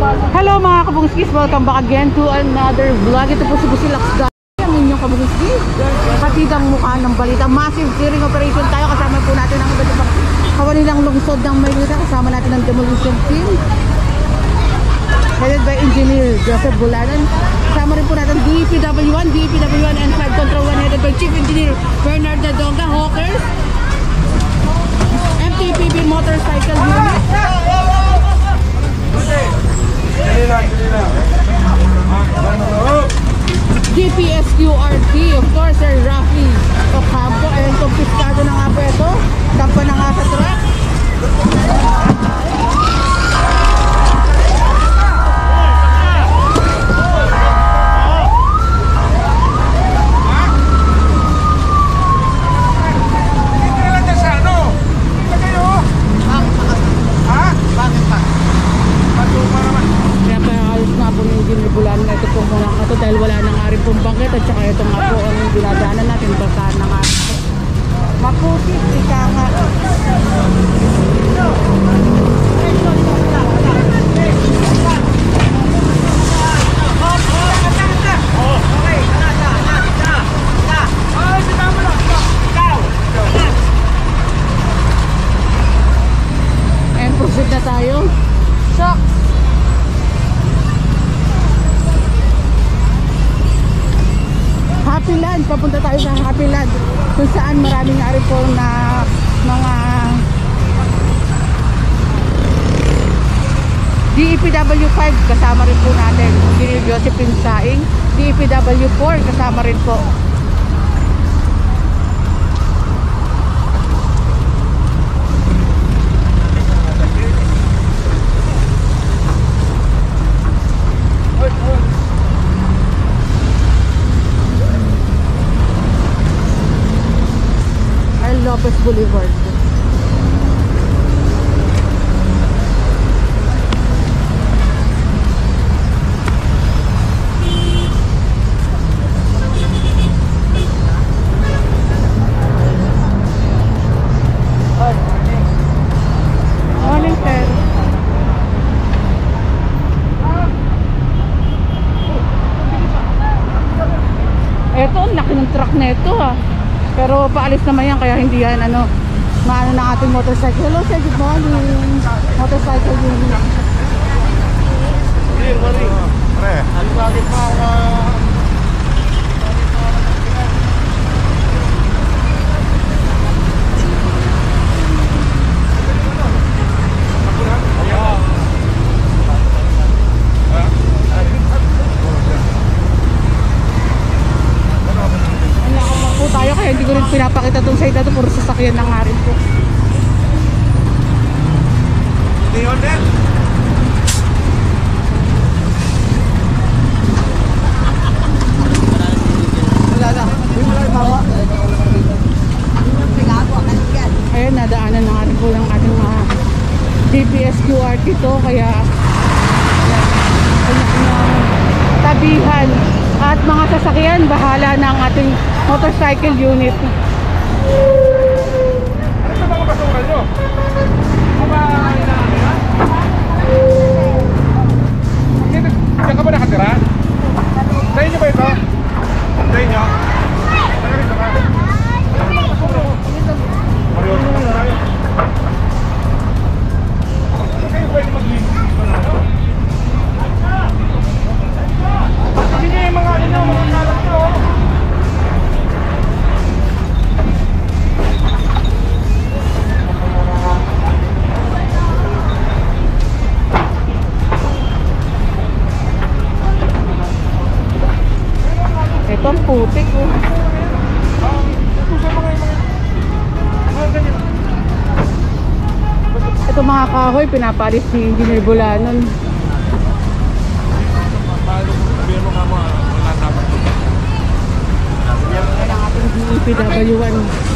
Hello mga kabungskis, welcome back again to another vlog. Ito po si Busilak Guy, ang inyong kabungskis. Patidang mukha ng balita. Massive clearing operation tayo. Kasama po natin ang iba't ibang kawanilang lungsod ng Maynila. Kasama natin ang demolition team headed by Engineer Joseph Bulanan. Kasama rin po natin DPW1 and Flood Control 1 headed by Chief Engineer Bernard Dadonga. Hawkers, MTPB Motorcycle Unit, GPSQRT, of course, Sir Rafi Ocampo, and kumpiskado na nga po ito, dampa na nga sa truck. Ito po muna ito dahil wala nang aring pong bangkit at saka ito nga po ang dinadaanan natin basahan na nga maputi, ika nga and proceed na tayo. Happy Land, papunta tayo sa Happy Land kung saan maraming ari po na mga DEPW5 kasama rin po natin, Engineer Josephine Saing. DEPW4 kasama rin po. Lopez Boulevard. Morning, sir. Eto, ang laki ng truck na ito ha. Pero paalis naman yan, kaya hindi yan maano ng ating motorcycle. Hello sir, good morning. Motorcycle unit. Good morning. Pre, ano bakit pa tayo, kaya hindi ko rin pinapakita itong side na ito, puro sasakyan ng nga rin po. Hindi yun din. Wala na. Ayan, nadaanan na nga rin po ng ating mga DPSQRT ito, kaya tabihan at mga sasakyan, bahala ng ating motorcycle unit. Ano sa mga basura nyo? Diyan ka ba nakatira? Sa inyo ba ito? Sa inyo? Nakarito ka? Ano mga basura mo? Marioso ka tayo. Kayo pwede mag-linis ba na? Sige yung mga kalat nyo. Ito ang putik oh. Ito mga kahoy, pinapalis si Engineer Bulanan. Yan ang ating DEPW1.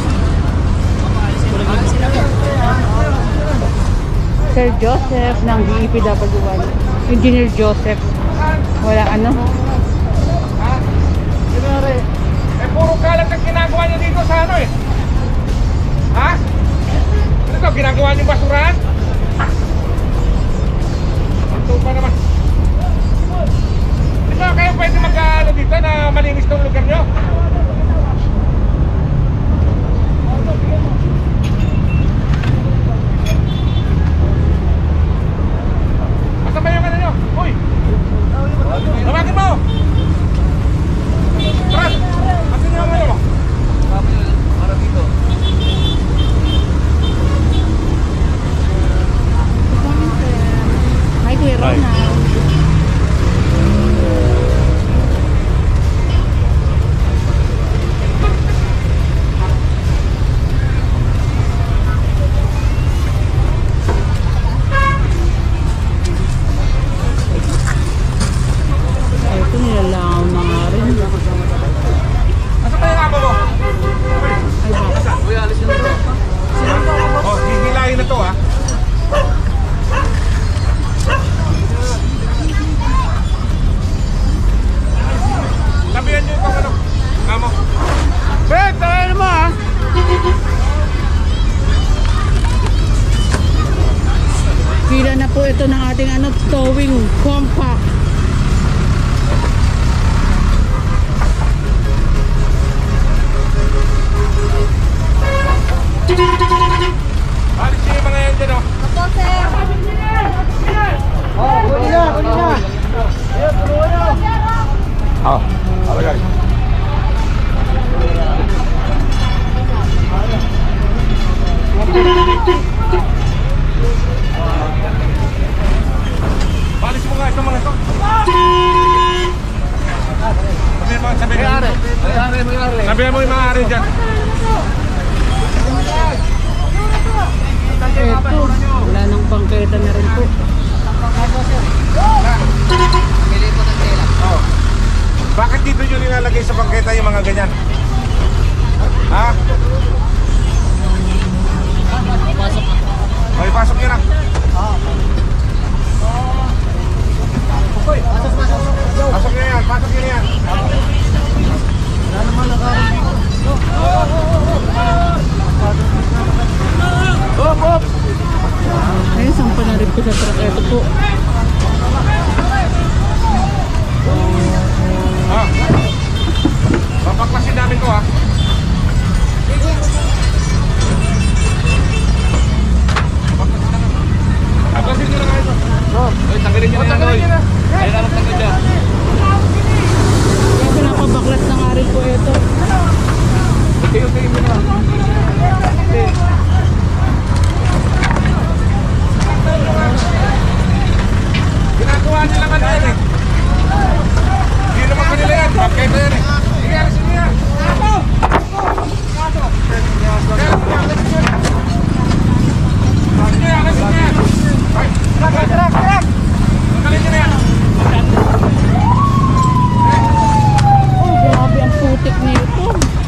Sir Joseph ng DEPW1. Engineer Joseph. Wala ano. Puro kalat ang ginagawa niyo dito sa ano eh. Ha? Ano ito? Ginagawa niyo basurahan? Ito pa naman. Ito nilalangaw na nga rin. Asa pa yung amo mo? Ay, bakit? Uy, alis na to. Oh, hihilahin na to ha. Sabihan nyo itong ano, amo. Bet, tayo mo ha. Pila na po ito ng ating towing compact. Alis nyo yung mga yan dyan oh. Oh, alagay. Balis mo nga itong mga ito. Sabihan mo yung mga ari dyan. Ito, wala nang bangketa na rin po. Oh. Bakit dito nyo nilalagay sa bangketa yung mga ganyan? Ha? O, ipasok nyo na. Pasok nyo yan, pasok nyo yan. Ayun, sampa na rin po sa truck. Ito po. Ha? Papaklasin namin to ha. Papaklasin nyo na nga ito. Uy, tanggalin nyo na yan, Uy. Ayun na lang tanggal dyan. Kaya pinapabaklas na nga rin po ito. Okay mo na. Ginagawa nyo lang ano yan eh. Hindi naman kanila yan. Bangketa yan eh. Sige, alisin nyo yan. Oh, grabe ang putik nito.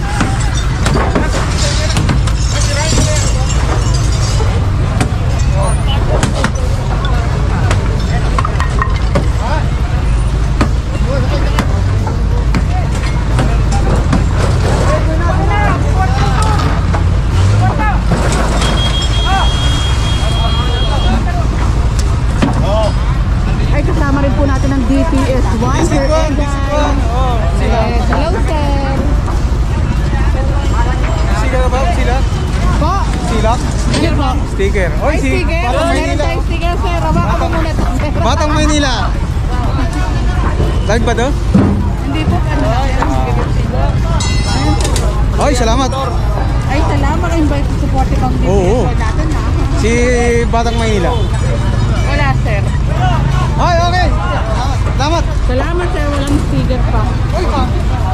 Ay, kasama rin po natin ang DPS1. Sir Egan. Yes, hello, sir. Sila ba? Sila? Po. Sila? Ano po? Sticker. Ay, sticker. Meron tayong sticker, sir. Hawakan mo muna ito, sir. Batang Maynila. Live ba to? Hindi po, ano Ay, salamat. Ay, salamat. Invite to supportive ang Oo. DPS1 natin, ha? Si Batang Maynila. Wala, sir. Ay, okay. Salamat. Salamat, sir. Walang sticker pa. Uy, pa.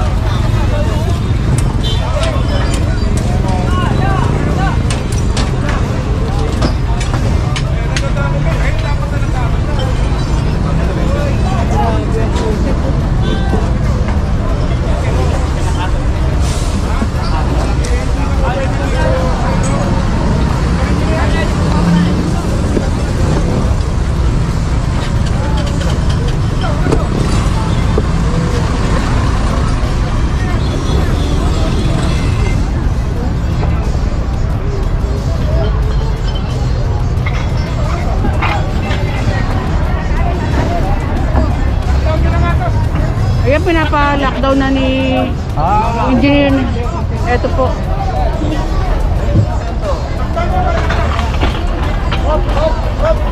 Ayan, pinapa-lockdown na ni engineer. Ito po. Hop, hop, hop.